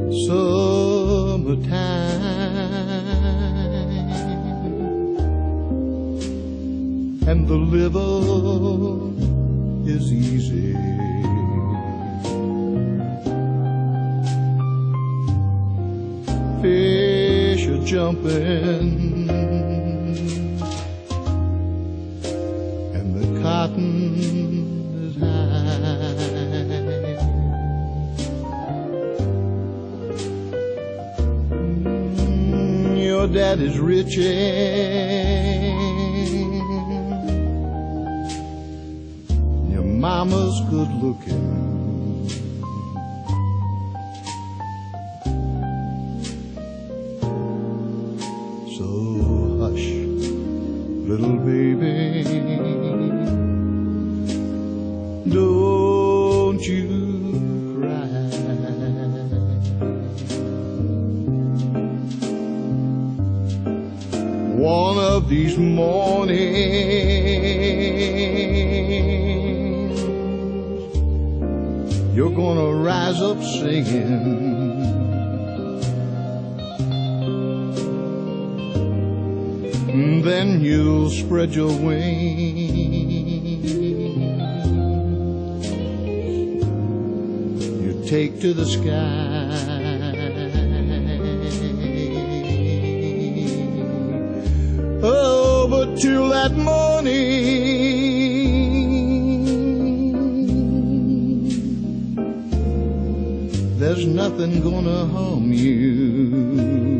summertime, and the liver is easy. Fish are jumping, and the cotton is high. Your daddy's rich-ing, your mama's good-looking. So hush, little baby, don't you cry. One of these mornings, you're gonna rise up singing. Then you'll spread your wings, you take to the sky. Oh, but till that morning, there's nothing gonna harm you.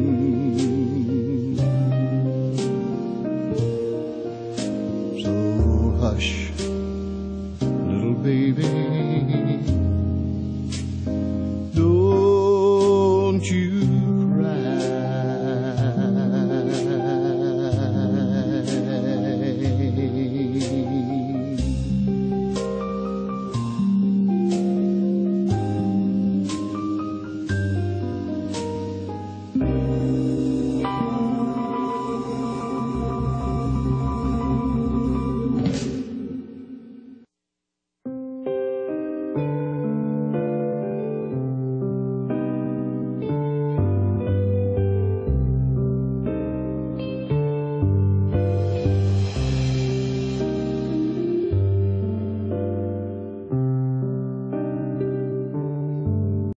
Hush, little baby.